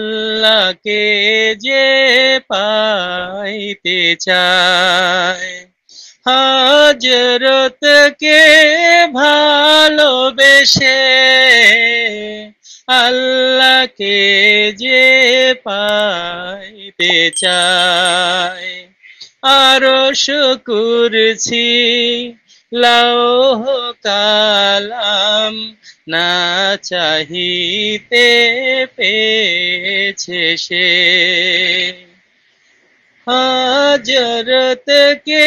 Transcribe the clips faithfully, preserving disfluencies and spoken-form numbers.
আল্লাহকে যে পাইতে চায়, হযরতকে ভালোবেসে আল্লাহকে যে পাইতে চায়, আরশ কুরসি লৌহ কালাম না চাহিতে পেয়েছে সে। হযরতকে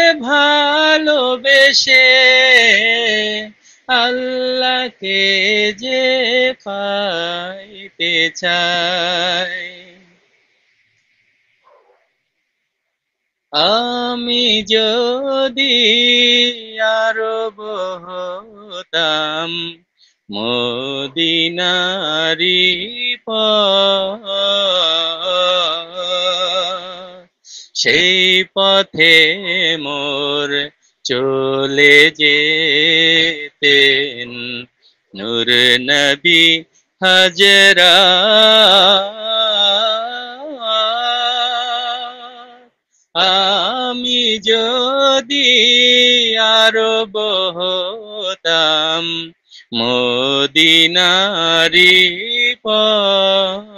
ভালোবেসে আল্লাহকে যে পাইতে চায়। আমি যদি আরব হতাম মদিনারি পথ, সেই পথে মোর চলে যেতেন নূর নবী হযরত। আমি যদি আরব হতাম মদিনারি পথ,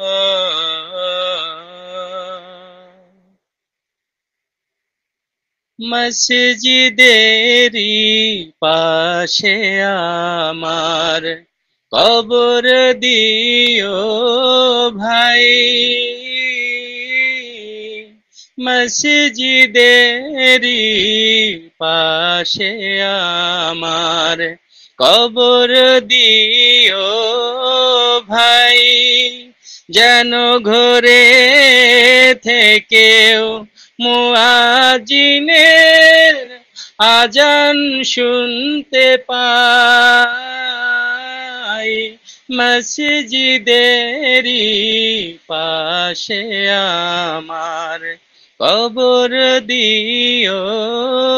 মসজিদেরি পাশে আমার কবর দিও ভাই, মসজিদেরি পাশে আমার কবর দিও ভাই, যেন ঘরে থেকেও মুয়াজ্জিনের আজান শুনতে পাই, মসজিদেরি পাশে আমার কবর দিও